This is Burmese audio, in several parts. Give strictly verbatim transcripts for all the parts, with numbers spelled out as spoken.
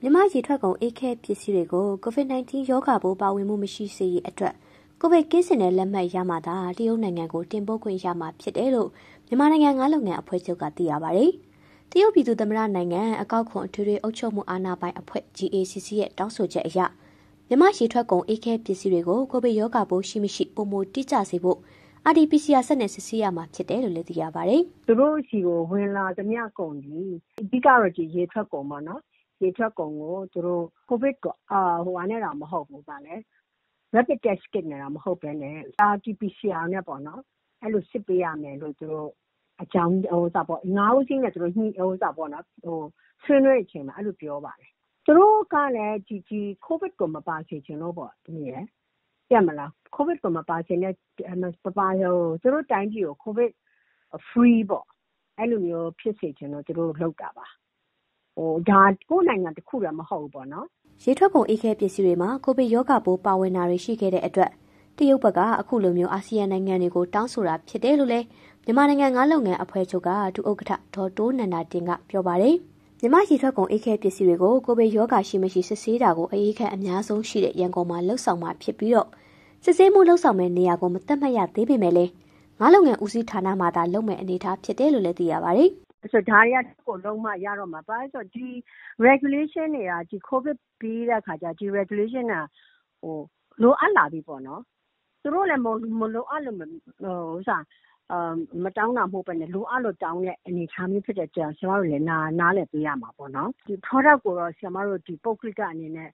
မြန်မာရေထွက်ကုန်အေးခဲပစ္စည်းတွေကို ကိုဗစ် ၁၉ ရောဂါပိုးပါဝင်မှုမရှိစေရေးအတွက်ကိုဗစ်ကင်းစင်တဲ့လက်မှတ်ရမှသာတရုတ်နိုင်ငံကိုတင်ပို့ခွင့်ရမှာဖြစ်တယ်လို့မြန်မာနိုင်ငံငါးလုပ်ငန်းအဖွဲ့ချုပ်ကသိရပါတယ်။တရုတ်ပြည်သူ့သမ္မတနိုင်ငံအကောက်ခွန်အထွေထွေအုပ်ချုပ်မှုအာဏာပိုင်အဖွဲ့ G A C C ရဲ့တောင်းဆိုချက်အရမြန်မာရေထွက်ကုန်အေးခဲပစ္စည်းတွေကိုကိုဗစ်ရောဂါပိုးရှိမရှိပုံမတိကျစေဖို့R T P C R စနစ်စစ်ဆေးရမှာဖြစ်တယ်လို့လည်းသိရပါတယ်။သူတို့စီကိုဝင်လာသမျှကုန်ကြီးအဓိကတော့ဒီရေထွက်ကုန်ပါနော်။ရေထွက်ကုန်ကိုသူတို့ကိုဗစ်ကအာဟိုအနေတော့မဟုတ်ဘူးပါလေ rapid test kit နဲ့တော့မဟုတ်ဘဲနဲ့ R T P C R နဲ့ပေါ့နော်အဲ့လိုစစ်ပေးရမယ်လို့သူတို့အကြောင်းဟိုစာပေါ့ငါးဦးစီးနဲ့သူတို့ညှိဟိုစာပေါ့နော်ဟိုဆွေးနွေးတဲ့အချိန်မှာအဲ့လိုပြောပါတယ်သူတို့ကလည်းဒီဒီကိုဗစ်ကိုမပါစေချင်လို့ပေါ့ဒီရယ်ပြတ်မလားကိုဗစ်ကိုမပါစေနဲ့ပပါဟိုသူတို့တိုင်းပြည်ကိုကိုဗစ် free ပေါ့အဲ့လိုမျိုးဖြစ်စေချင်လို့သူတို့လုပ်တာပါဟိုဒါကိုယ်နိုင်ငံတစ်ခုတည်းမဟုတ်ဘူးပေါ့နော်ရေထွက်ကုန်အေးခဲပစ္စည်းတွေမှာကိုဗစ်ရောဂါပိုးပါဝင်တာတွေရှိခဲ့တဲ့အတွက်တရုတ်ဘက်ကအခုလိုမျိုးအာဆီယံနိုင်ငံတွေကိုတောင်းဆိုတာဖြစ်တယ်လို့လည်းမြန်မာနိုင်ငံငါးလုပ်ငန်းအဖွဲ့ချုပ်ကဒုဥက္ကဋ္ဌဒေါ်တိုးနန္ဒာတင်ကပြောပါတယ်မြန်မာရေထွက်ကုန်အေးခဲပစ္စည်းတွေကိုကိုဗစ်ရောဂါရှိမရှိစစ်ဆေးတာကိုအရေးခံအများဆုံးရှိတဲ့ရန်ကုန်မှာလှုပ်ဆောင်မှာဖြစ်ပြီးတော့စစ်ဆေးမှုလှုပ်ဆောင်မဲ့နေရာကိုမသတ်မှတ်ရသေးပေမဲ့လည်းငါးလုပ်ငန်းဦးစီးဌာနမှာသာလုပ်မဲ့အနေအထားဖြစ်တယ်လို့လည်းသိရပါတယ်ဆိုဒါရီကကိုလုံးမရတော့မှာပါဆိုဒီ regulation တွေကဒီ covid ပြီးတဲ့ခါကျဒီ regulation ကဟိုလိုအပ်လာပြီပေါ့နော်သူတို့လည်းမလိုအပ်လို့ဟိုဥစားအမတောင်းတာမဟုတ်ပဲနဲ့လိုအပ်လို့တောင်းတဲ့အနေထားမျိုးဖြစ်တဲ့ကြောင့်ကျွန်တော်တို့လည်းနားနားလည်ပေးရမှာပေါ့နော်ဒီ product ကိုတော့ကျွန်တော်တို့ဒီပုဂ္ဂလိကအနေနဲ့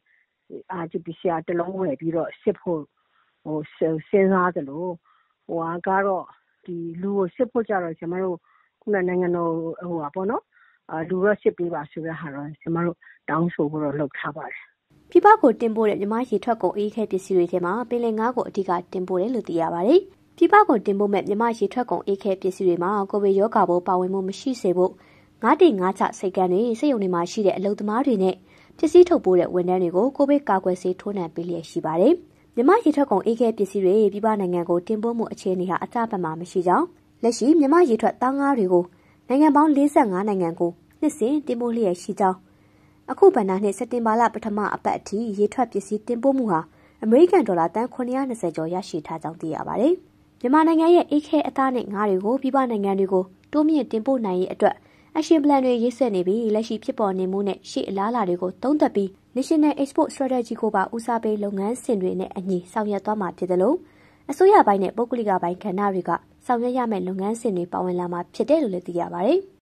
R T P C R တလုံးဝယ်ပြီးတော့စစ်ဖို့ဟိုစဉ်းစားသလိုဟိုကတော့ဒီလူကိုစစ်ဖို့ကြတော့ကျွန်တော်တို့ခုနနိုင်ငံတော်ဟိုပါပေါ့နော်အလူရစစ်ပေးပါဆိုတဲ့ဟာတော့ကျွန်တော်တို့တောင်းဆိုဖို့တော့လုပ်ထားပါတယ်ပြပကိုတင်ပို့တဲ့မြန်မာရေထွက်ကုန်အေးခဲပစ္စည်းတွေထဲမှာပင်လယ်ငါးကိုအဓိကတင်ပို့တယ်လို့သိရပါတယ်ပြပကိုတင်ပို့မဲ့မြန်မာရေထွက်ကုန်အေးခဲပစ္စည်းတွေမှာကိုဗစ်ရောဂါပိုးပါဝင်မှုမရှိစေဖို့ငါးတိငါးချစိတ်ကန်းတွေစိတ်ယုံတွေမှာရှိတဲ့အလုပ်သမားတွေနဲ့ပစ္စည်းထုတ်ပိုးတဲ့ဝန်ထမ်းတွေကိုကိုဗစ်ကာကွယ်ဆေးထိုးနှံပေးလျက်ရှိပါတယ်မြန်မာရေထွက်ကုန်အေးခဲပစ္စည်းတွေပြပနိုင်ငံကိုတင်ပို့မှုအခြေအနေဟာအကျပတ်မှာမရှိကြောင်းလက်ရှိမြန်မာရေထွက်သားငါးတွေကိုနိုင်ငံပေါင်း၄၅နိုင်ငံကိုနှစ်စဉ်တင်ပို့လျက်ရှိကြောင်းအခုဗန္ဒာနှစ်စက်တင်ဘာလပထမအပတ်အထိရေထွက်ပစ္စည်းတင်ပို့မှုဟာအမေရိကန်ဒေါ်လာတန်ခုနှစ်ရာ၂၀ကျော်ရရှိထားကြောင်းသိရပါတယ်။မြန်မာနိုင်ငံရဲ့အေးခဲအသားနဲ့ငါးတွေကိုပြည်ပနိုင်ငံတွေကိုတိုးမြင့်တင်ပို့နိုင်ရေးအတွက်အရှင်ပလန်တွေရေးဆွဲနေပြီးလက်ရှိဖြစ်ပေါ်နေမှုနဲ့ရှေ့အလားအလာတွေကိုသုံးသပ်ပြီး National Export Strategy ကိုပါဦးစားပေးလုပ်ငန်းစဉ်တွေနဲ့အညီဆောင်ရွက်သွားမှာဖြစ်တယ်လို့အစိုးရပိုင်းနဲ့ပုဂ္ဂလိကပိုင်းကဏ္ဍတွေကဆောင်ရွက်ရမယ့်လုပ်ငန်းစဉ်တွေပါဝင်လာမှာဖြစ်တယ်လို့လည်းသိရပါတယ်။